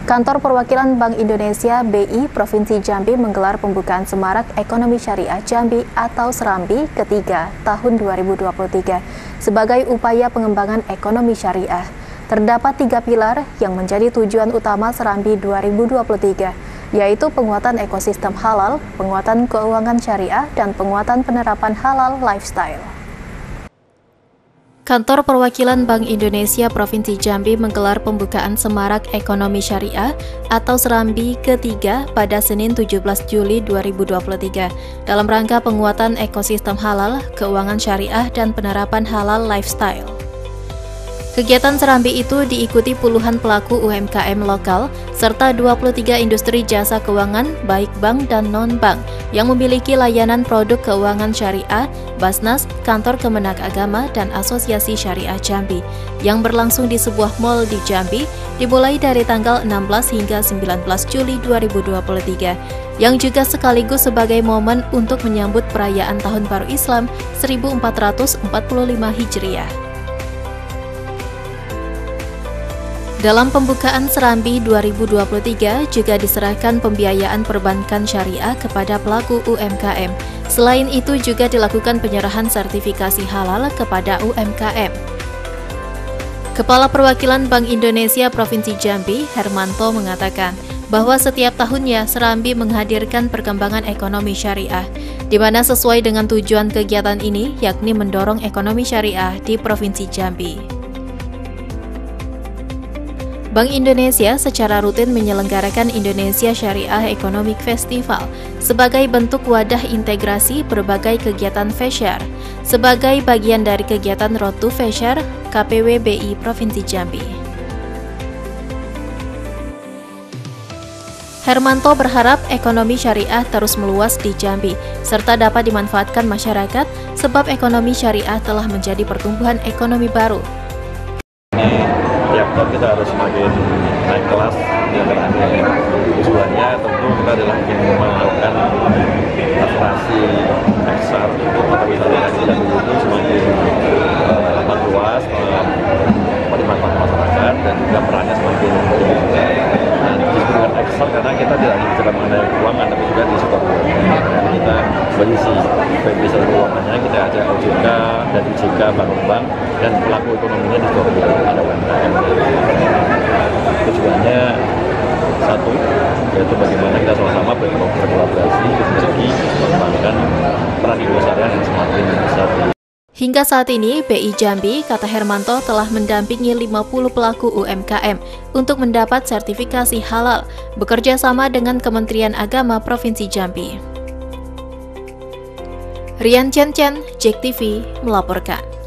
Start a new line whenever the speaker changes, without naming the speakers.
Kantor Perwakilan Bank Indonesia BI Provinsi Jambi menggelar pembukaan Semarak Ekonomi Syariah Jambi atau Serambi ketiga tahun 2023 sebagai upaya pengembangan ekonomi syariah. Terdapat 3 pilar yang menjadi tujuan utama Serambi 2023, yaitu penguatan ekosistem halal, penguatan keuangan syariah, dan penguatan penerapan halal lifestyle. Kantor Perwakilan Bank Indonesia Provinsi Jambi menggelar pembukaan Semarak Ekonomi Syariah atau Serambi ketiga pada Senin 17 Juli 2023 dalam rangka penguatan ekosistem halal, keuangan syariah, dan penerapan halal lifestyle. Kegiatan Serambi itu diikuti puluhan pelaku UMKM lokal serta 23 industri jasa keuangan baik bank dan non-bank yang memiliki layanan produk keuangan syariah, Basnas, Kantor Kemenak Agama, dan Asosiasi Syariah Jambi yang berlangsung di sebuah mal di Jambi dimulai dari tanggal 16 hingga 19 Juli 2023 yang juga sekaligus sebagai momen untuk menyambut perayaan Tahun Baru Islam 1445 Hijriah. Dalam pembukaan Serambi 2023 juga diserahkan pembiayaan perbankan syariah kepada pelaku UMKM. Selain itu juga dilakukan penyerahan sertifikasi halal kepada UMKM. Kepala Perwakilan Bank Indonesia Provinsi Jambi, Hermanto, mengatakan bahwa setiap tahunnya Serambi menghadirkan perkembangan ekonomi syariah, di mana sesuai dengan tujuan kegiatan ini yakni mendorong ekonomi syariah di Provinsi Jambi. Bank Indonesia secara rutin menyelenggarakan Indonesia Syariah Economic Festival sebagai bentuk wadah integrasi berbagai kegiatan Fesyar sebagai bagian dari kegiatan Road to Fesyar KPW BI Provinsi Jambi. Hermanto berharap ekonomi syariah terus meluas di Jambi serta dapat dimanfaatkan masyarakat sebab ekonomi syariah telah menjadi pertumbuhan ekonomi baru.
Tiap tahun kita harus semakin naik kelas di antaranya tujuannya tentu kita adalah ingin melakukan aspirasi besar atau wilayah di Jambi itu semakin luas, menikmati masyarakat dan juga perannya semakin tinggi. Dan disebut dengan Excel karena kita tidak hanya bicara mengenai keuangan tapi juga di sektor keuangan. Kita berisi baik bisa keuangannya kita ajak OJK dan IJK bank dan pelaku ekonominya di sektor ada UMKM. Tujuannya satu, yaitu bagaimana kita sama-sama berkolaborasi dari segi mengembangkan peran Indonesia yang semakin besar.
Hingga saat ini, BI Jambi, kata Hermanto, telah mendampingi 50 pelaku UMKM untuk mendapat sertifikasi halal, bekerja sama dengan Kementerian Agama Provinsi Jambi. Rian Chen, JEK TV melaporkan.